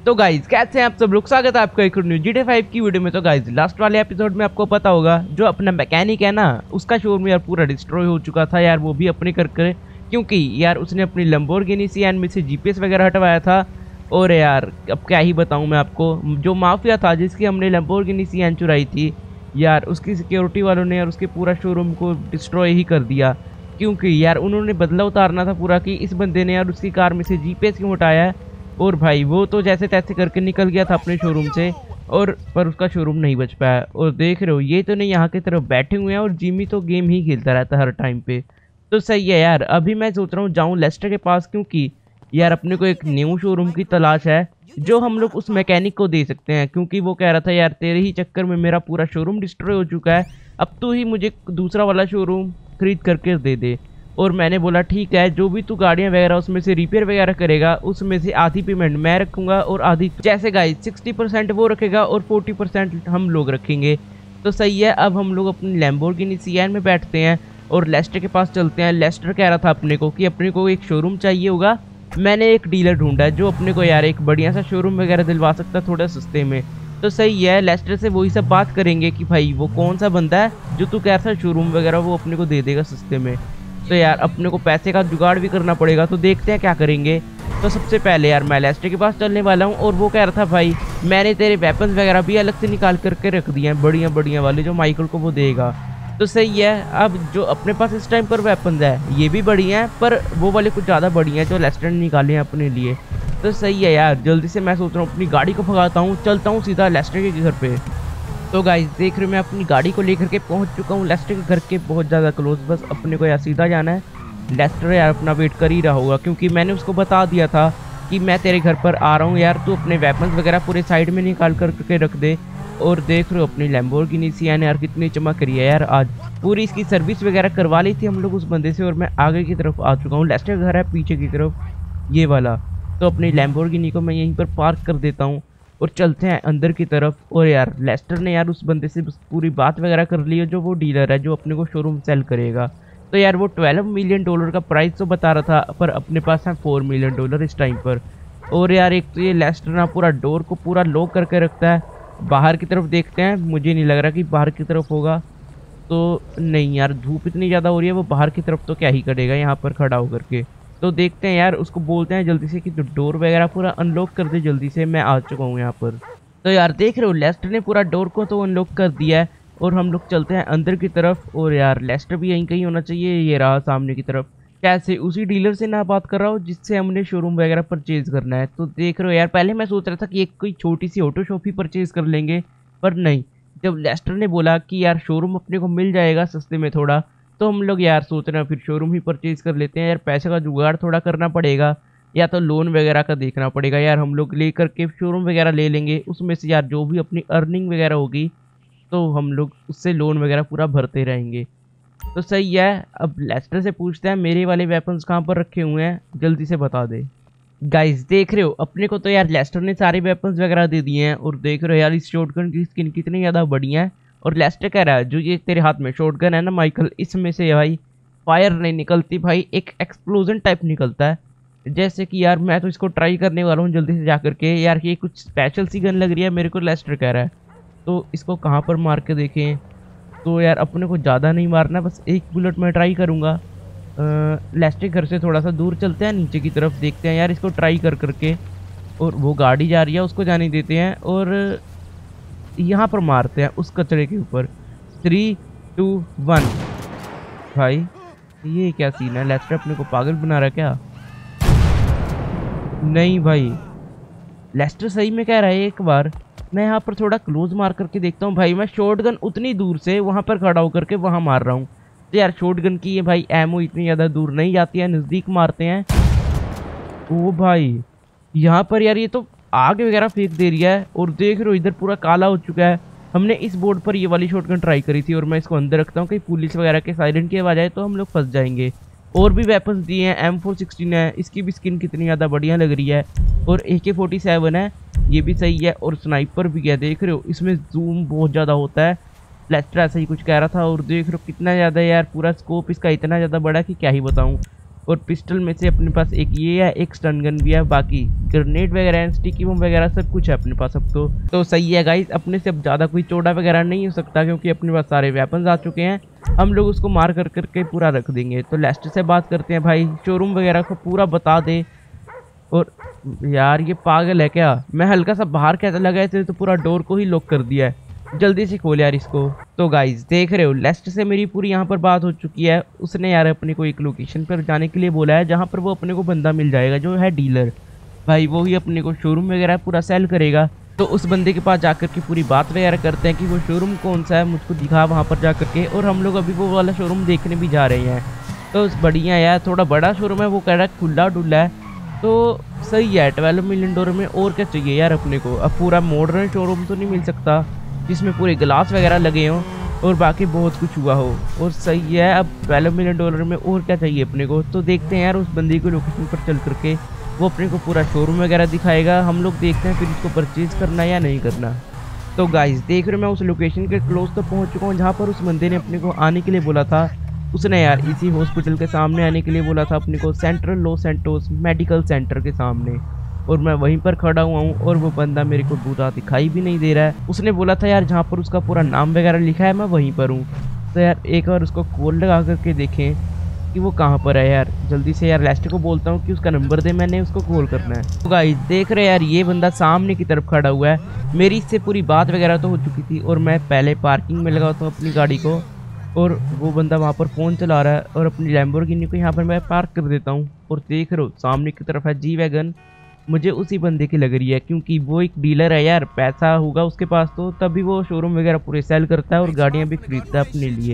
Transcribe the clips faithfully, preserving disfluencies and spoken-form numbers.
तो गाइज कैसे हैं आप सब लोग, स्वागत है आपका एक न्यू जी टी फाइव की वीडियो में। तो गाइज लास्ट वाले एपिसोड में आपको पता होगा जो अपना मैकेनिक है ना, उसका शोरूम यार पूरा डिस्ट्रॉय हो चुका था यार, वो भी अपने कर कर क्योंकि यार उसने अपनी लंबोर्गिनी सियान में से जीपीएस वगैरह हटवाया था। और यार अब क्या ही बताऊं मैं आपको, जो माफिया था जिसकी हमने लंबोर्गिनी सियान चुराई थी यार, उसकी सिक्योरिटी वालों ने यार उसके पूरा शोरूम को डिस्ट्रॉय ही कर दिया। क्योंकि यार उन्होंने बदला उतारना था पूरा कि इस बंदे ने यार उसकी कार में से जीपीएस क्यों हटाया है। और भाई वो तो जैसे तैसे करके निकल गया था अपने शोरूम से, और पर उसका शोरूम नहीं बच पाया। और देख रहे हो ये तो नहीं यहाँ की तरफ बैठे हुए हैं, और जिमी तो गेम ही खेलता रहता है हर टाइम पे। तो सही है यार, अभी मैं सोच रहा हूँ जाऊँ लेस्टर के पास, क्योंकि यार अपने को एक न्यू शोरूम की तलाश है जो हम लोग उस मैकेनिक को दे सकते हैं। क्योंकि वो कह रहा था यार तेरे ही चक्कर में मेरा पूरा शोरूम डिस्ट्रॉय हो चुका है, अब तू ही मुझे दूसरा वाला शोरूम खरीद करके दे दे। और मैंने बोला ठीक है, जो भी तू गाड़ियाँ वगैरह उसमें से रिपेयर वगैरह करेगा उसमें से आधी पेमेंट मैं रखूँगा और आधी जैसे गाइस सिक्सटी परसेंट वो रखेगा और फोर्टी परसेंट हम लोग रखेंगे। तो सही है, अब हम लोग अपनी लैम्बोर्गिनी सियान में बैठते हैं और लेस्टर के पास चलते हैं। लेस्टर कह रहा था अपने को कि अपने को एक शोरूम चाहिए होगा, मैंने एक डीलर ढूंढा है जो अपने को यार एक बढ़िया सा शोरूम वगैरह दिलवा सकता है थोड़ा सस्ते में। तो सही है, लेस्टर से वही सब बात करेंगे कि भाई वो कौन सा बंदा है जो तू कह रहा था शोरूम वगैरह वो अपने को दे देगा सस्ते में। तो यार अपने को पैसे का जुगाड़ भी करना पड़ेगा, तो देखते हैं क्या करेंगे। तो सबसे पहले यार मैं लेस्टर के पास चलने वाला हूँ, और वो कह रहा था भाई मैंने तेरे वेपन्स वगैरह भी अलग से निकाल करके रख दिए हैं, बढ़िया बढ़िया वाले जो माइकल को वो देगा। तो सही है, अब जो अपने पास इस टाइम पर वेपन्स है ये भी बढ़िया हैं, पर वो वाले कुछ ज़्यादा बढ़िया हैं जो लेस्टर ने निकाले हैं अपने लिए। तो सही है यार, जल्दी से मैं सोच रहा हूँ अपनी गाड़ी को भगाता हूँ, चलता हूँ सीधा लेस्टर के घर पे। तो गाइस देख रहे हो मैं अपनी गाड़ी को लेकर के पहुंच चुका हूँ लेस्टर के घर के बहुत ज़्यादा क्लोज, बस अपने को यार सीधा जाना है। लेस्टर यार अपना वेट कर ही रहा होगा, क्योंकि मैंने उसको बता दिया था कि मैं तेरे घर पर आ रहा हूँ यार, तू अपने वेपन्स वगैरह पूरे साइड में निकाल करके रख दे। और देख रहे हो अपनी लैम्बोर्गिनी सियान यार कितनी चमक रही है यार, आज पूरी इसकी सर्विस वगैरह करवा ली थी हम लोग उस बंदे से, और मैं आगे की तरफ आ चुका हूँ। लेस्टर का घर है पीछे की तरफ ये वाला, तो अपनी लैम्बोर्गिनी को मैं यहीं पर पार्क कर देता हूँ और चलते हैं अंदर की तरफ। और यार लेस्टर ने यार उस बंदे से पूरी बात वगैरह कर ली है जो वो डीलर है जो अपने को शोरूम सेल करेगा। तो यार वो ट्वेल्व मिलियन डॉलर का प्राइस तो बता रहा था, पर अपने पास है फोर मिलियन डॉलर इस टाइम पर। और यार एक तो ये लेस्टर ना पूरा डोर को पूरा लॉक करके रखता है। बाहर की तरफ देखते हैं, मुझे नहीं लग रहा कि बाहर की तरफ होगा, तो नहीं यार धूप इतनी ज़्यादा हो रही है, वो बाहर की तरफ तो क्या ही करेगा यहाँ पर खड़ा होकर के। तो देखते हैं यार, उसको बोलते हैं जल्दी से कि जो डोर वगैरह पूरा अनलॉक कर दे जल्दी से, मैं आ चुका हूँ यहाँ पर। तो यार देख रहे हो लेस्टर ने पूरा डोर को तो अनलॉक कर दिया है, और हम लोग चलते हैं अंदर की तरफ। और यार लेस्टर भी यहीं कहीं होना चाहिए, ये रहा सामने की तरफ। कैसे उसी डीलर से ना बात कर रहा हूँ जिससे हमने शोरूम वगैरह परचेज करना है। तो देख रहे हो यार, पहले मैं सोच रहा था कि एक कोई छोटी सी ऑटो शॉप ही परचेज कर लेंगे, पर नहीं, जब लेस्टर ने बोला कि यार शोरूम अपने को मिल जाएगा सस्ते में थोड़ा, तो हम लोग यार सोच रहे हैं फिर शोरूम ही परचेज कर लेते हैं। यार पैसे का जुगाड़ थोड़ा करना पड़ेगा, या तो लोन वगैरह का देखना पड़ेगा यार, हम लोग ले करके शोरूम वगैरह ले लेंगे, उसमें से यार जो भी अपनी अर्निंग वगैरह होगी तो हम लोग उससे लोन वगैरह पूरा भरते रहेंगे। तो सही है, अब लेस्टर से पूछते हैं मेरे वाले वेपन्स कहाँ पर रखे हुए हैं, जल्दी से बता दे। गाइस देख रहे हो अपने को तो यार लेस्टर ने सारे वेपन्स वगैरह दे दिए हैं, और देख रहे हो यार इस शॉटगन की स्किन कितनी ज़्यादा बढ़िया है। और लेस्टर कह रहा है जो ये तेरे हाथ में शॉटगन है ना माइकल, इसमें से भाई फायर नहीं निकलती भाई, एक एक्सप्लोजन टाइप निकलता है। जैसे कि यार मैं तो इसको ट्राई करने वाला हूँ जल्दी से जा करके, यार ये कुछ स्पेशल सी गन लग रही है मेरे को, लेस्टर कह रहा है। तो इसको कहाँ पर मार के देखें, तो यार अपने को ज़्यादा नहीं मारना, बस एक बुलेट में ट्राई करूँगा। लेस्टर घर से थोड़ा सा दूर चलते हैं नीचे की तरफ, देखते हैं यार इसको ट्राई कर करके। और वो गाड़ी जा रही है उसको जाने देते हैं, और यहाँ पर मारते हैं उस कचरे के ऊपर। Three two one. भाई ये क्या सीन है, लेस्टर अपने को पागल बना रहा है क्या? नहीं भाई लेस्टर सही में कह रहा है, एक बार मैं यहाँ पर थोड़ा क्लोज मार करके देखता हूँ। भाई मैं शॉटगन उतनी दूर से वहाँ पर खड़ा होकर के वहाँ मार रहा हूँ, तो यार शॉटगन की ये भाई एमो इतनी ज़्यादा दूर नहीं जाती है, नज़दीक मारते हैं। ओ भाई यहाँ पर यार ये तो आग वगैरह फेंक दे रही है, और देख रहे हो इधर पूरा काला हो चुका है। हमने इस बोर्ड पर ये वाली शॉटगन ट्राई करी थी, और मैं इसको अंदर रखता हूँ कहीं पुलिस वगैरह के साइरन की आवाज़ आए तो हम लोग फंस जाएंगे। और भी वेपन्स दिए हैं, एम फोर सिक्सटीन है, इसकी भी स्किन कितनी ज़्यादा बढ़िया लग रही है, और ए के फोर्टी सेवन है, ये भी सही है, और स्नाइपर भी है। देख रहे हो इसमें जूम बहुत ज़्यादा होता है, लेस्टर ऐसा ही कुछ कह रहा था। और देख रहे हो कितना ज़्यादा यार पूरा स्कोप इसका इतना ज़्यादा बड़ा कि क्या ही बताऊँ। और पिस्टल में से अपने पास एक ये है, एक स्टन गन भी है, बाकी ग्रेनेड वगैरह स्टिकी बम वगैरह सब कुछ है अपने पास अब तो तो सही है गाइस। अपने से अब ज़्यादा कोई चौड़ा वगैरह नहीं हो सकता क्योंकि अपने पास सारे वेपन्स आ चुके हैं। हम लोग उसको मार कर करके पूरा रख देंगे। तो लेस्टर से बात करते हैं भाई, शोरूम वगैरह को पूरा बता दे। और यार ये पागल है क्या, मैं हल्का सा बाहर कैसे लगा है तो पूरा डोर को ही लॉक कर दिया है। जल्दी से खोल यार इसको। तो गाइस देख रहे हो लेस्टर से मेरी पूरी यहाँ पर बात हो चुकी है। उसने यार अपने को एक लोकेशन पर जाने के लिए बोला है जहाँ पर वो अपने को बंदा मिल जाएगा जो है डीलर भाई। वो ही अपने को शोरूम वगैरह पूरा सेल करेगा। तो उस बंदे के पास जाकर के पूरी बात वगैरह करते हैं कि वो शोरूम कौन सा है, मुझको दिखा वहाँ पर जा करके। और हम लोग अभी वो वाला शोरूम देखने भी जा रहे हैं। तो बढ़िया यार, थोड़ा बड़ा शोरूम है, वो कह रहा है खुला डुल्ला है। तो सही है, ट्वेल्व मिलियन डॉलर में और क्या चाहिए यार अपने को। अब पूरा मॉडर्न शोरूम तो नहीं मिल सकता जिसमें पूरे ग्लास वगैरह लगे हों और बाकी बहुत कुछ हुआ हो। और सही है, अब ट्वेल्व मिलियन डॉलर में और क्या चाहिए अपने को। तो देखते हैं यार उस बंदी को लोकेशन पर चल करके, वो अपने को पूरा शोरूम वगैरह दिखाएगा। हम लोग देखते हैं फिर इसको परचेज करना या नहीं करना। तो गाइस देख रहे हो मैं उस लोकेशन के क्लोज तो पहुंच चुका हूँ जहाँ पर उस बंदे ने अपने को आने के लिए बोला था। उसने यार इसी हॉस्पिटल के सामने आने के लिए बोला था अपने को, Central Los Santos Medical Center के सामने। और मैं वहीं पर खड़ा हुआ हूँ और वो बंदा मेरे को पूरा दिखाई भी नहीं दे रहा है। उसने बोला था यार जहाँ पर उसका पूरा नाम वगैरह लिखा है मैं वहीं पर हूँ। तो यार एक बार उसको कॉल लगा करके देखें कि वो कहाँ पर है यार। जल्दी से यार लेस्टर को बोलता हूँ कि उसका नंबर दे, मैंने उसको कॉल करना है। तो गाइस देख रहे यार ये बंदा सामने की तरफ खड़ा हुआ है। मेरी इससे पूरी बात वगैरह तो हो चुकी थी और मैं पहले पार्किंग में लगाता हूँ अपनी गाड़ी को। और वो बंदा वहाँ पर फ़ोन चला रहा है और अपनी लैम्बोर्गिनी को यहाँ पर मैं पार्क कर देता हूँ। और देख रहे हो सामने की तरफ है जी वैगन। मुझे उसी बंदे की लग रही है क्योंकि वो एक डीलर है यार, पैसा होगा उसके पास तो तभी वो शोरूम वगैरह पूरे सेल करता है और गाड़ियाँ भी खरीदता है अपने लिए।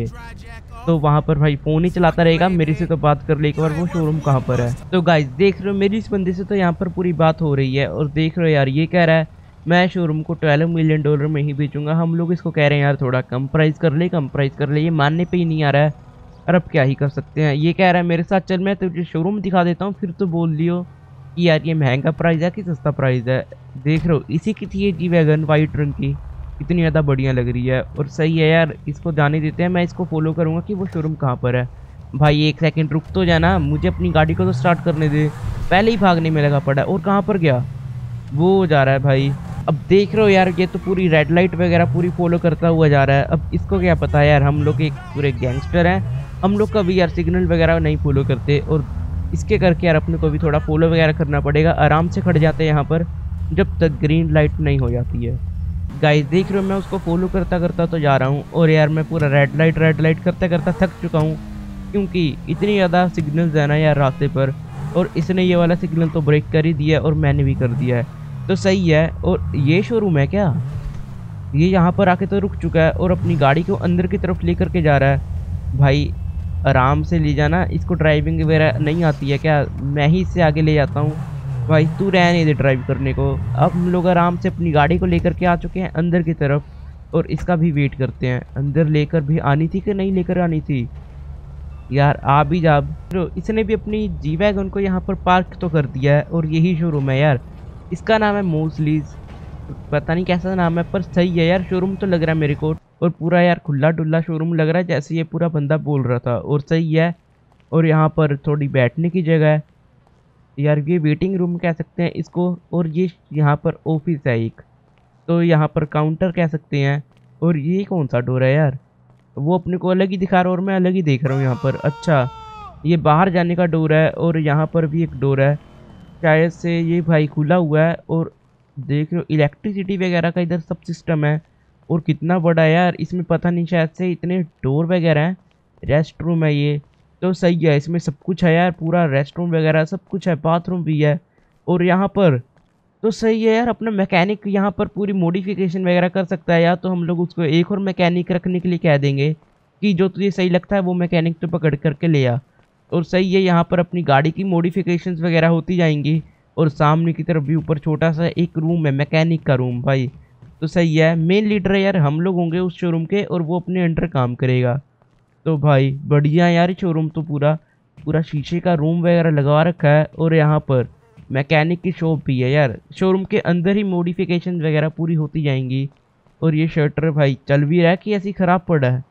तो वहाँ पर भाई फ़ोन ही चलाता रहेगा, मेरे से तो बात कर ले एक बार वो शोरूम कहाँ पर है। तो गाइस देख रहे हो मेरी इस बंदे से तो यहाँ पर पूरी बात हो रही है। और देख रहे हो यार ये कह रहा है मैं शोरूम को ट्वेल्व मिलियन डॉलर में ही बेचूंगा। हम लोग इसको कह रहे हैं यार थोड़ा कम प्राइस कर ले, कम प्राइस कर ले। ये मानने पे ही नहीं आ रहा है। और अब क्या ही कर सकते हैं। ये कह रहा है मेरे साथ चल, मैं तुझे शोरूम दिखा देता हूँ, फिर तो बोल लियो कि यार ये महंगा प्राइस है कि सस्ता प्राइस है। देख रहे हो इसी की थी ये जी वैगन वाइट रंग की, कितनी ज़्यादा बढ़िया लग रही है। और सही है यार, इसको जाने देते हैं। मैं इसको फॉलो करूँगा कि वो शोरूम कहाँ पर है। भाई एक सेकंड रुक तो जाना, मुझे अपनी गाड़ी को तो स्टार्ट करने दे। पहले ही भागने में लगा पड़ा है। और कहाँ पर गया वो, जा रहा है भाई। अब देख रहे हो यार ये तो पूरी रेड लाइट वगैरह पूरी फॉलो करता हुआ जा रहा है। अब इसको क्या पता है यार, हम लोग एक पूरे गैंगस्टर हैं, हम लोग कभी यार सिग्नल वगैरह नहीं फॉलो करते। और इसके करके यार अपने को भी थोड़ा फॉलो वगैरह करना पड़ेगा। आराम से खड़ जाते हैं यहाँ पर जब तक ग्रीन लाइट नहीं हो जाती है। गाइस देख रहे हो मैं उसको फॉलो करता करता तो जा रहा हूँ। और यार मैं पूरा रेड लाइट रेड लाइट करता करता थक चुका हूँ क्योंकि इतनी ज़्यादा सिग्नल्स है ना यार रास्ते पर। और इसने ये वाला सिग्नल तो ब्रेक कर ही दिया और मैंने भी कर दिया है। तो सही है। और ये शोरूम है क्या, ये यहाँ पर आके तो रुक चुका है और अपनी गाड़ी को अंदर की तरफ लेकर के जा रहा है। भाई आराम से ले जाना, इसको ड्राइविंग वगैरह नहीं आती है क्या, मैं ही इससे आगे ले जाता हूँ। भाई तू रह नहीं दे ड्राइव करने को। अब हम लोग आराम से अपनी गाड़ी को लेकर के आ चुके हैं अंदर की तरफ और इसका भी वेट करते हैं। अंदर लेकर भी आनी थी कि नहीं लेकर आनी थी यार, आ भी जा। तो इसने भी अपनी जी वैगन को यहाँ पर पार्क तो कर दिया है और यही शोरूम है यार। इसका नाम है मोस्लीज, पता नहीं कैसा नाम है पर सही है यार। शोरूम तो लग रहा है मेरे को और पूरा यार खुला डुल्ला शोरूम लग रहा है जैसे ये पूरा बंदा बोल रहा था। और सही है। और यहाँ पर थोड़ी बैठने की जगह है यार, ये वेटिंग रूम कह सकते हैं इसको। और ये यहाँ पर ऑफिस है एक, तो यहाँ पर काउंटर कह सकते हैं। और ये कौन सा डोर है यार, वो अपने को अलग ही दिखा रहा है और मैं अलग ही देख रहा हूँ यहाँ पर। अच्छा ये बाहर जाने का डोर है और यहाँ पर भी एक डोर है, शायद से ये भाई खुला हुआ है। और देख रहे हो इलेक्ट्रिसिटी वगैरह का इधर सब सिस्टम है। और कितना बड़ा है यार, इसमें पता नहीं शायद से इतने डोर वगैरह हैं। रेस्ट रूम है ये, तो सही है, इसमें सब कुछ है यार, पूरा रेस्ट रूम वगैरह सब कुछ है, बाथरूम भी है। और यहाँ पर तो सही है यार, अपना मैकेनिक यहाँ पर पूरी मॉडिफिकेशन वगैरह कर सकता है। या तो हम लोग उसको एक और मैकेनिक रखने के लिए कह देंगे कि जो तुझे सही लगता है वो मैकेनिक तो पकड़ करके ले आ। और सही है, यहाँ पर अपनी गाड़ी की मॉडिफिकेशंस वगैरह होती जाएंगी। और सामने की तरफ भी ऊपर छोटा सा एक रूम है, मैकेनिक का रूम भाई। तो सही है, मेन लीडर है यार, हम लोग होंगे उस शोरूम के और वो अपने अंडर काम करेगा। तो भाई बढ़िया यार, शोरूम तो पूरा पूरा शीशे का रूम वगैरह लगा रखा है। और यहाँ पर मैकेनिक की शॉप भी है यार, शोरूम के अंदर ही मॉडिफिकेशन वगैरह पूरी होती जाएंगी। और ये शटर भाई चल भी रहा है कि ऐसी ख़राब पड़ा है,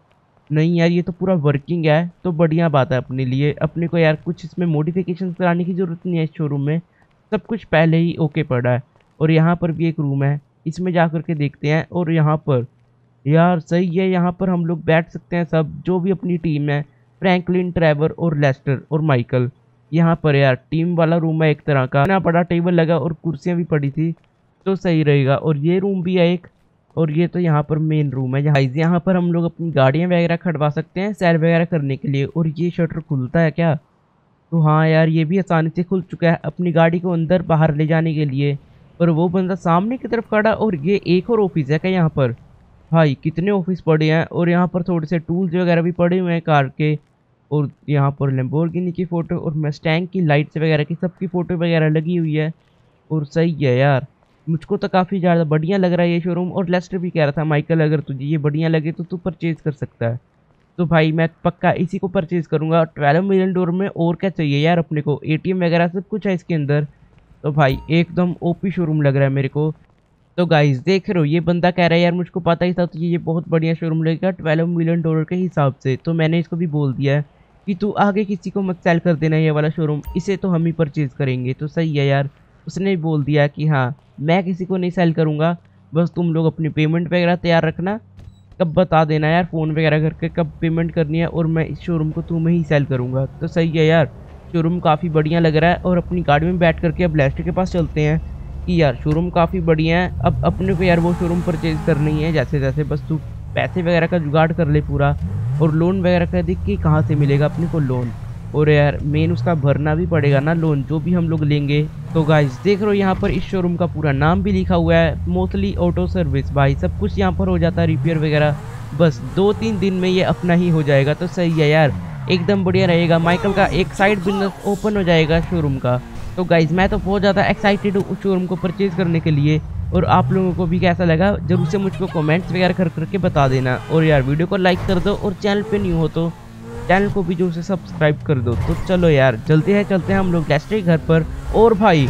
नहीं यार, ये तो पूरा वर्किंग है, तो बढ़िया बात है अपने लिए। अपने को यार कुछ इसमें मॉडिफिकेशन कराने की ज़रूरत नहीं है इस शोरूम में, सब कुछ पहले ही ओके पड़ा है। और यहाँ पर भी एक रूम है, इसमें जा कर के देखते हैं। और यहाँ पर यार सही है, यहाँ पर हम लोग बैठ सकते हैं सब, जो भी अपनी टीम है, फ्रैंकलिन, ट्रेवर और लेस्टर और माइकल। यहाँ पर यार टीम वाला रूम है एक तरह का, इतना बड़ा टेबल लगा और कुर्सियाँ भी पड़ी थी, तो सही रहेगा। और ये रूम भी है एक, और ये तो यहाँ पर मेन रूम है। यहाँ यहाँ पर हम लोग अपनी गाड़ियाँ वगैरह खड़वा सकते हैं सेल वगैरह करने के लिए। और ये शटर खुलता है क्या? तो हाँ यार, ये भी आसानी से खुल चुका है अपनी गाड़ी को अंदर बाहर ले जाने के लिए। और वो बंदा सामने की तरफ खड़ा, और ये एक और ऑफिस है क्या यहाँ पर? भाई कितने ऑफिस पड़े हैं, और यहाँ पर थोड़े से टूल्स वगैरह भी पड़े हुए हैं कार के। और यहाँ पर लैम्बोर्गिनी की फ़ोटो और मस्टैंग की लाइट्स वगैरह की सबकी फ़ोटो वगैरह लगी हुई है। और सही है यार, मुझको तो काफ़ी ज़्यादा बढ़िया लग रहा है ये शोरूम। और लेस्टर भी कह रहा था, माइकल अगर तुझे ये बढ़िया लगे तो तू परचेज़ कर सकता है। तो भाई मैं पक्का इसी को परचेज़ करूँगा। ट्वेल्व मिलियन डॉलर में और क्या चाहिए यार अपने को, एटीएम वगैरह सब कुछ है इसके अंदर। तो भाई एकदम ओपी शोरूम लग रहा है मेरे को। तो गाइस देख रहे हो, ये बंदा कह रहा है यार मुझको पता ही था तो ये बहुत बढ़िया शोरूम लगेगा ट्वेल्व मिलियन डॉलर के हिसाब से। तो मैंने इसको भी बोल दिया है कि तू आगे किसी को मत सेल कर देना ये वाला शोरूम, इसे तो हम ही परचेज़ करेंगे। तो सही है यार, उसने भी बोल दिया कि हाँ मैं किसी को नहीं सेल करूँगा, बस तुम लोग अपनी पेमेंट वगैरह तैयार रखना, कब बता देना यार फ़ोन वगैरह करके कब पेमेंट करनी है, और मैं इस शोरूम को तुम्हें ही सेल करूँगा। तो सही है यार, शोरूम काफ़ी बढ़िया लग रहा है। और अपनी गाड़ी में बैठ करके अब लेस्टर के पास चलते हैं कि यार शोरूम काफ़ी बढ़िया है। अब अपने को यार वो शोरूम परचेज़ करनी है जैसे जैसे, बस तू पैसे वगैरह का जुगाड़ कर ले पूरा। और लोन वगैरह का देख कि कहाँ से मिलेगा अपने को लोन, और यार मेन उसका भरना भी पड़ेगा ना लोन जो भी हम लोग लेंगे। तो गाइस देख रहे हो यहाँ पर इस शोरूम का पूरा नाम भी लिखा हुआ है, मोस्टली ऑटो सर्विस। भाई सब कुछ यहाँ पर हो जाता है रिपेयर वगैरह, बस दो तीन दिन में ये अपना ही हो जाएगा। तो सही है यार, एकदम बढ़िया रहेगा। माइकल का एक साइड बिजनेस ओपन हो जाएगा शोरूम का। तो गाइज मैं तो बहुत ज़्यादा एक्साइटेड हूँ उस शोरूम को परचेज़ करने के लिए। और आप लोगों को भी कैसा लगा जरूर से मुझको कमेंट्स वगैरह कर करके बता देना। और यार वीडियो को लाइक कर दो, और चैनल पे न्यू हो तो चैनल को भी जो से सब्सक्राइब कर दो। तो चलो यार चलते हैं चलते हैं हम लोग लेस्टर के घर पर। और भाई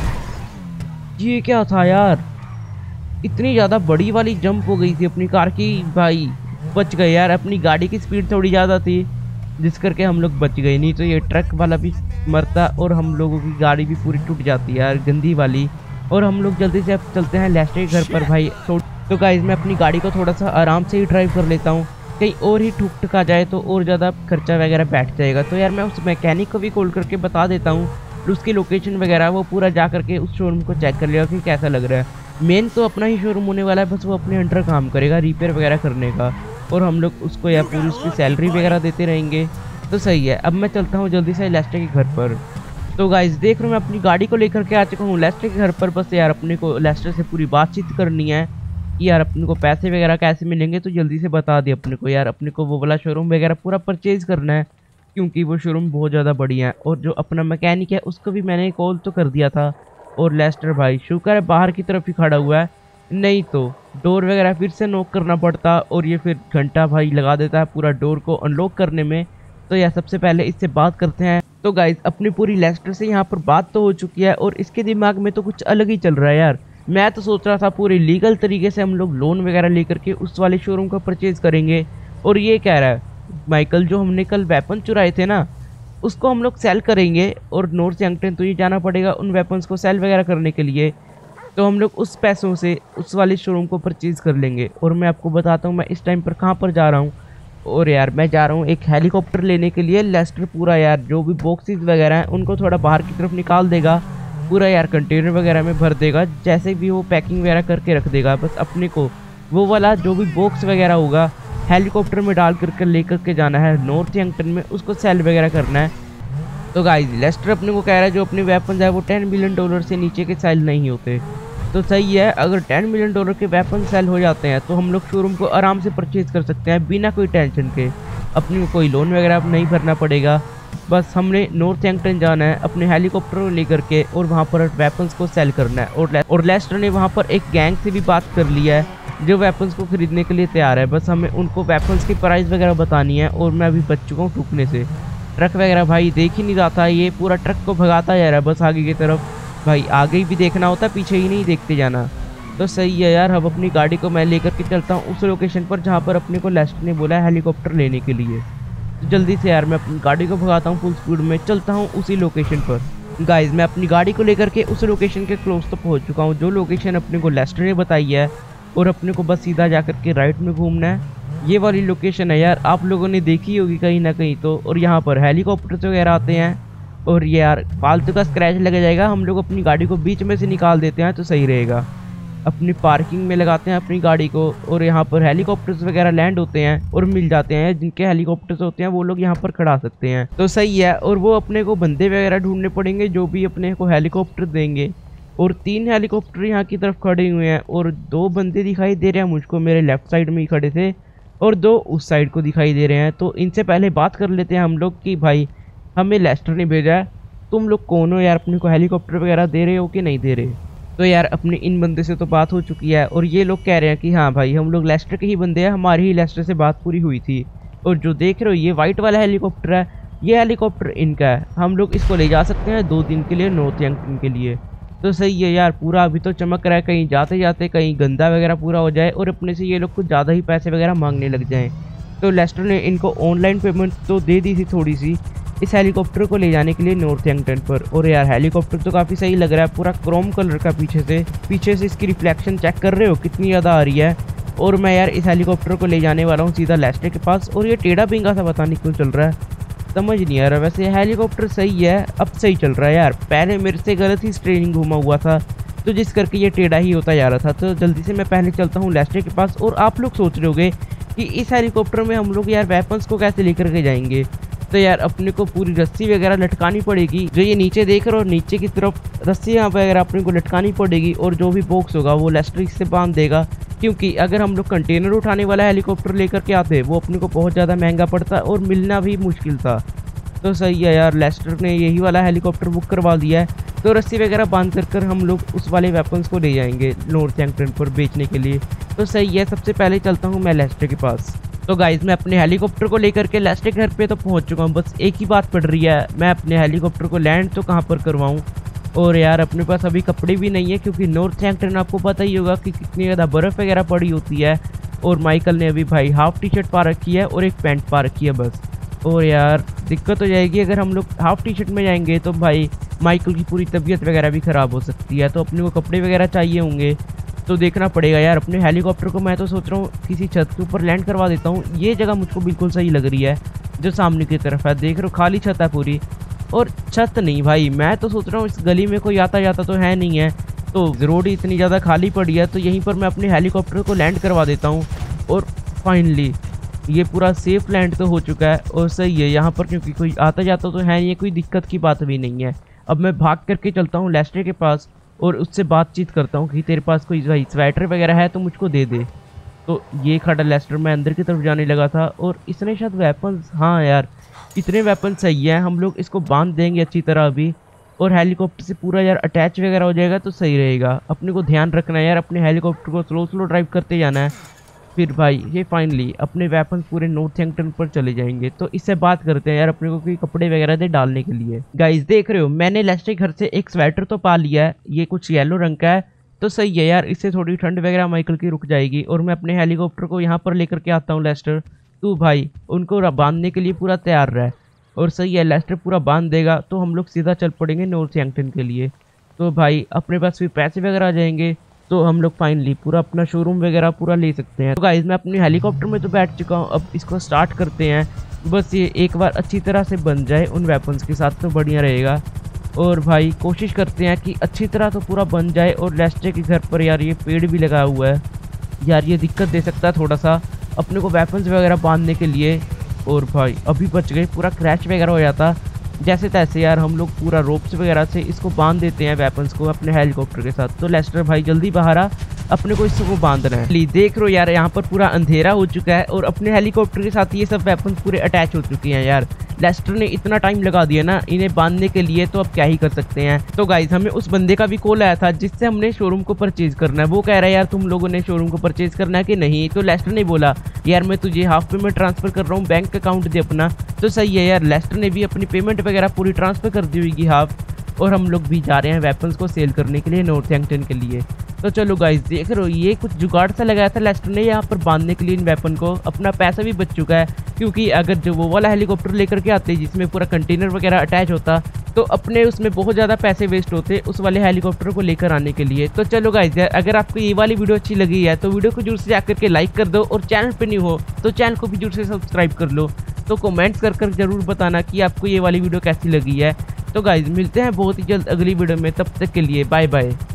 ये क्या था यार, इतनी ज़्यादा बड़ी वाली जंप हो गई थी अपनी कार की। भाई बच गए यार, अपनी गाड़ी की स्पीड थोड़ी ज़्यादा थी जिस करके हम लोग बच गए, नहीं तो ये ट्रक वाला भी मरता और हम लोगों की गाड़ी भी पूरी टूट जाती यार, गंदी वाली। और हम लोग जल्दी से अब चलते हैं लेस्टर के घर पर भाई। तो, तो गाइज मैं अपनी गाड़ी को थोड़ा सा आराम से ही ड्राइव कर लेता हूँ, कहीं और ही ठुक ठुका जाए तो और ज़्यादा खर्चा वगैरह बैठ जाएगा। तो यार मैं उस मैकेनिक को भी कॉल करके बता देता हूँ, उसकी लोकेशन वगैरह वो पूरा जा करके उस शोरूम को चेक कर लेगा कि कैसा लग रहा है। मेन तो अपना ही शोरूम होने वाला है, बस वो अपने अंडर काम करेगा रिपेयर वगैरह करने का, और हम लोग उसको यार पूरी उसकी सैलरी वगैरह देते रहेंगे। तो सही है, अब मैं चलता हूँ जल्दी से लेस्टर के घर पर। तो गाइज देख रहा हूँ मैं अपनी गाड़ी को लेकर के आ चुका हूँ लेस्टर के घर पर। बस यार अपने को लेस्टर से पूरी बातचीत करनी है कि यार अपने को पैसे वगैरह कैसे मिलेंगे, तो जल्दी से बता दे अपने को यार। अपने को वो वाला शोरूम वगैरह पूरा परचेज करना है, क्योंकि वो शोरूम बहुत ज़्यादा बढ़िया है। और जो अपना मैकेनिक है उसको भी मैंने कॉल तो कर दिया था। और लेस्टर भाई शुक्र है बाहर की तरफ ही खड़ा हुआ है, नहीं तो डोर वगैरह फिर से नॉक करना पड़ता, और ये फिर घंटा भाई लगा देता है पूरा डोर को अनलॉक करने में। तो यार सबसे पहले इससे बात करते हैं। तो गाइज अपनी पूरी लेस्टर से यहाँ पर बात तो हो चुकी है, और इसके दिमाग में तो कुछ अलग ही चल रहा है यार। मैं तो सोच रहा था पूरे लीगल तरीके से हम लोग लोन वगैरह लेकर के उस वाले शोरूम का परचेज करेंगे, और ये कह रहा है माइकल जो हमने कल वेपन चुराए थे ना उसको हम लोग सेल करेंगे, और नॉर्थ यंगटन तो ये जाना पड़ेगा उन वेपन्स को सेल वगैरह करने के लिए। तो हम लोग उस पैसों से उस वाले शोरूम को परचेज कर लेंगे। और मैं आपको बताता हूँ मैं इस टाइम पर कहाँ पर जा रहा हूँ। और यार मैं जा रहा हूँ एक हेलीकॉप्टर लेने के लिए। लेस्टर पूरा यार जो भी बॉक्सेस वगैरह हैं उनको थोड़ा बाहर की तरफ निकाल देगा, पूरा यार कंटेनर वगैरह में भर देगा, जैसे भी वो पैकिंग वगैरह करके रख देगा। बस अपने को वो वाला जो भी बॉक्स वगैरह होगा हेलीकॉप्टर में डाल करके लेकर के जाना है नॉर्थ यंगटन में, उसको सेल वगैरह करना है। तो गाइस लेस्टर अपने को कह रहा है जो अपने वेपन्स है वो टेन मिलियन डॉलर से नीचे के सेल नहीं होते। तो सही है, अगर टेन मिलियन डॉलर के वेपन सेल हो जाते हैं तो हम लोग शोरूम को आराम से परचेज कर सकते हैं बिना कोई टेंशन के। अपने को कोई लोन वगैरह नहीं भरना पड़ेगा, बस हमने नॉर्थ यंगटन जाना है अपने हेलीकॉप्टर को लेकर के और वहाँ पर वेपन्स को सेल करना है। और, और लेस्टर ने वहाँ पर एक गैंग से भी बात कर लिया है जो वेपन्स को खरीदने के लिए तैयार है। बस हमें उनको वेपन्स की प्राइस वगैरह बतानी है। और मैं अभी बच चुका हूँ टूकने से। ट्रक वगैरह भाई देख ही नहीं रहा था, ये पूरा ट्रक को भगाता जा रहा है बस आगे की तरफ। भाई आगे भी देखना होता, पीछे ही नहीं देखते जाना। तो सही है यार, अब अपनी गाड़ी को मैं लेकर के चलता हूँ उस लोकेशन पर जहाँ पर अपने को लेस्टर ने बोला है हेलीकॉप्टर लेने के लिए। तो जल्दी से यार मैं अपनी गाड़ी को भगाता हूँ, फुल स्पीड में चलता हूँ उसी लोकेशन पर। गाइज मैं अपनी गाड़ी को लेकर के उस लोकेशन के क्लोज तो पहुँच चुका हूँ जो लोकेशन अपने को लेस्टर ने बताई है, और अपने को बस सीधा जा कर के राइट में घूमना है। ये वाली लोकेशन है यार, आप लोगों ने देखी होगी कहीं ना कहीं तो। और यहाँ पर हेलीकॉप्टर वगैरह आते हैं, और ये यार फालतू का स्क्रैच लग जाएगा, हम लोग अपनी गाड़ी को बीच में से निकाल देते हैं तो सही रहेगा। अपनी पार्किंग में लगाते हैं अपनी गाड़ी को, और यहाँ पर हेलीकॉप्टर्स वगैरह लैंड होते हैं और मिल जाते हैं। जिनके हेलीकॉप्टर्स होते हैं वो लोग यहाँ पर खड़ा सकते हैं, तो सही है। और वो अपने को बंदे वगैरह ढूंढने पड़ेंगे जो भी अपने को हेलीकॉप्टर देंगे। और तीन हेलीकॉप्टर यहाँ की तरफ खड़े हुए हैं, और दो बंदे दिखाई दे रहे हैं मुझको, मेरे लेफ्ट साइड में ही खड़े थे, और दो उस साइड को दिखाई दे रहे हैं। तो इनसे पहले बात कर लेते हैं हम लोग कि भाई हमें लेस्टर ने भेजा है, तुम लोग कौन हो यार, अपने को हेलीकॉप्टर वगैरह दे रहे हो कि नहीं दे रहे। तो यार अपने इन बंदे से तो बात हो चुकी है, और ये लोग कह रहे हैं कि हाँ भाई हम लोग लेस्टर के ही बंदे हैं, हमारी ही लेस्टर से बात पूरी हुई थी। और जो देख रहे हो ये वाइट वाला हेलीकॉप्टर है, ये हेलीकॉप्टर इनका है, हम लोग इसको ले जा सकते हैं दो दिन के लिए नॉर्थ यंगटन के लिए। तो सही है यार, पूरा अभी तो चमक रहा है, कहीं जाते जाते कहीं गंदा वगैरह पूरा हो जाए और अपने से ये लोग कुछ ज़्यादा ही पैसे वगैरह मांगने लग जाएं। तो लेस्टर ने इनको ऑनलाइन पेमेंट तो दे दी थी थोड़ी सी इस हेलीकॉप्टर को ले जाने के लिए नॉर्थ यंगटन पर। और यार हेलीकॉप्टर तो काफ़ी सही लग रहा है, पूरा क्रोम कलर का पीछे से पीछे से इसकी रिफ्लेक्शन चेक कर रहे हो कितनी ज़्यादा आ रही है। और मैं यार इस हेलीकॉप्टर को ले जाने वाला हूँ सीधा लेस्टर के पास। और ये टेढ़ा पिंगा सा पता नहीं क्यों चल रहा है, समझ नहीं आ रहा। वैसे हेलीकॉप्टर सही है, अब सही चल रहा है यार, पहले मेरे से गलत ही स्ट्रेनिंग घुमा हुआ था तो जिस करके ये टेढ़ा ही होता जा रहा था। तो जल्दी से मैं पहले चलता हूँ लेस्टर के पास। और आप लोग सोच रहे होगे कि इस हेलीकॉप्टर में हम लोग यार वेपन्स को कैसे लेकर के जाएंगे। तो यार अपने को पूरी रस्सी वगैरह लटकानी पड़ेगी, जो ये नीचे देख रहे हो नीचे की तरफ रस्सी यहाँ वगैरह अपने को लटकानी पड़ेगी। और जो भी बॉक्स होगा वो लेस्टर इससे बांध देगा, क्योंकि अगर हम लोग कंटेनर उठाने वाला हेलीकॉप्टर लेकर के आते वो अपने को बहुत ज़्यादा महंगा पड़ता और मिलना भी मुश्किल था। तो सही है यार, लेस्टर ने यही वाला हेलीकॉप्टर बुक करवा दिया है। तो रस्सी वगैरह बांध कर कर हम लोग उस वाले वेपन्स को ले जाएंगे नॉर्थ यंगटन पर बेचने के लिए। तो सही है, सबसे पहले चलता हूँ मैं लेस्टर के पास। तो गाइज मैं अपने हेलीकॉप्टर को लेकर के लेस्टर के घर पे तो पहुंच चुका हूँ, बस एक ही बात पड़ रही है, मैं अपने हेलीकॉप्टर को लैंड तो कहाँ पर करवाऊँ। और यार अपने पास अभी कपड़े भी नहीं है, क्योंकि नॉर्थ यंगटन आपको पता ही होगा कि कितनी ज़्यादा बर्फ़ वगैरह पड़ी होती है। और माइकल ने अभी भाई हाफ टी शर्ट पा रखी है और एक पैंट पा रखी है बस। और यार दिक्कत हो जाएगी अगर हम लोग हाफ टी शर्ट में जाएंगे, तो भाई माइकल की पूरी तबीयत वगैरह भी ख़राब हो सकती है। तो अपने को कपड़े वगैरह चाहिए होंगे, तो देखना पड़ेगा यार। अपने हेलीकॉप्टर को मैं तो सोच रहा हूँ किसी छत के ऊपर लैंड करवा देता हूँ। ये जगह मुझको बिल्कुल सही लग रही है जो सामने की तरफ है, देख रहे हो खाली छत है पूरी। और छत नहीं भाई, मैं तो सोच रहा हूँ इस गली में कोई आता जाता तो है नहीं है, तो रोड इतनी ज़्यादा खाली पड़ी है, तो यहीं पर मैं अपने हेलीकॉप्टर को लैंड करवा देता हूँ। और फाइनली ये पूरा सेफ लैंड तो हो चुका है और सही है यहाँ पर, क्योंकि कोई आता जाता तो है नहीं, कोई दिक्कत की बात भी नहीं है। अब मैं भाग करके चलता हूँ लेस्टर के पास और उससे बातचीत करता हूँ कि तेरे पास कोई भाई स्वेटर वगैरह है तो मुझको दे दे। तो ये खड़ा लेस्टर, मैं अंदर की तरफ जाने लगा था और इसने शायद वेपन्स, हाँ यार इतने वेपन सही है, हम लोग इसको बांध देंगे अच्छी तरह अभी और हेलीकॉप्टर से पूरा यार अटैच वगैरह हो जाएगा तो सही रहेगा। अपने को ध्यान रखना है यार, अपने हेलीकॉप्टर को स्लो स्लो ड्राइव करते जाना है। फिर भाई ये फाइनली अपने वेपन पूरे नॉर्थ यंगटन पर चले जाएंगे। तो इससे बात करते हैं यार अपने को कोई कपड़े वगैरह दे डालने के लिए। गाइस देख रहे हो मैंने लेस्टर घर से एक स्वेटर तो पा लिया है, ये कुछ येलो रंग का है, तो सही है यार, इससे थोड़ी ठंड वगैरह माइकल की रुक जाएगी। और मैं अपने हेलीकॉप्टर को यहाँ पर लेकर के आता हूँ लेस्टर, तू भाई उनको बांधने के लिए पूरा तैयार रहे। और सही है, लेस्टर पूरा बांध देगा तो हम लोग सीधा चल पड़ेंगे नॉर्थ यंगटन के लिए। तो भाई अपने पास भी पैसे वगैरह आ जाएंगे तो हम लोग फाइनली पूरा अपना शोरूम वगैरह पूरा ले सकते हैं। तो गाइस मैं अपने हेलीकॉप्टर में तो बैठ चुका हूँ, अब इसको स्टार्ट करते हैं। बस ये एक बार अच्छी तरह से बन जाए उन वेपन्स के साथ तो बढ़िया रहेगा। और भाई कोशिश करते हैं कि अच्छी तरह तो पूरा बन जाए। और लेस्टर के घर पर यार ये पेड़ भी लगा हुआ है यार, ये दिक्कत दे सकता है थोड़ा सा अपने को वेपन्स वगैरह बांधने के लिए। और भाई अभी बच गए, पूरा क्रैश वगैरह हो जाता जैसे तैसे यार, हम लोग पूरा रोप्स वगैरह से इसको बांध देते हैं वेपन्स को अपने हेलीकॉप्टर के साथ। तो लेस्टर भाई जल्दी बाहर आ, अपने को इसको बांधना है। देख रो यार यहाँ पर पूरा अंधेरा हो चुका है और अपने हेलीकॉप्टर के साथ ये सब वेपन्स पूरे अटैच हो चुके हैं यार। लेस्टर ने इतना टाइम लगा दिया ना इन्हें बांधने के लिए, तो अब क्या ही कर सकते हैं। तो गाइज हमें उस बंदे का भी कॉल आया था जिससे हमने शोरूम को परचेज करना है। वो कह रहा है यार तुम लोगों ने शोरूम को परचेज करना है कि नहीं। तो लेस्टर ने बोला यार मैं तुझे हाफ पेमेंट ट्रांसफर कर रहा हूँ, बैंक अकाउंट दे अपना। तो सही है यार, लेस्टर ने भी अपनी पेमेंट वगैरह पूरी ट्रांसफर कर दी होगी हाफ। और हम लोग भी जा रहे हैं वेपन्स को सेल करने के लिए नॉर्थहैम्पटन के लिए। तो चलो गाइस देख रहे हो ये कुछ जुगाड़ सा लगाया था लेस्टर ने यहाँ पर बांधने के लिए इन वेपन को। अपना पैसा भी बच चुका है, क्योंकि अगर जो वो वाला हेलीकॉप्टर लेकर के आते जिसमें पूरा कंटेनर वगैरह अटैच होता तो अपने उसमें बहुत ज़्यादा पैसे वेस्ट होते उस वाले हेलीकॉप्टर को लेकर आने के लिए। तो चलो गाइस यार अगर आपको ये वाली वीडियो अच्छी लगी है तो वीडियो को जरूर से जाकर के लाइक कर दो, और चैनल पे नहीं हो तो चैनल को भी जरूर से सब्सक्राइब कर लो। तो कमेंट्स कर कर जरूर बताना कि आपको ये वाली वीडियो कैसी लगी है। तो गाइस मिलते हैं बहुत ही जल्द अगली वीडियो में, तब तक के लिए बाय बाय।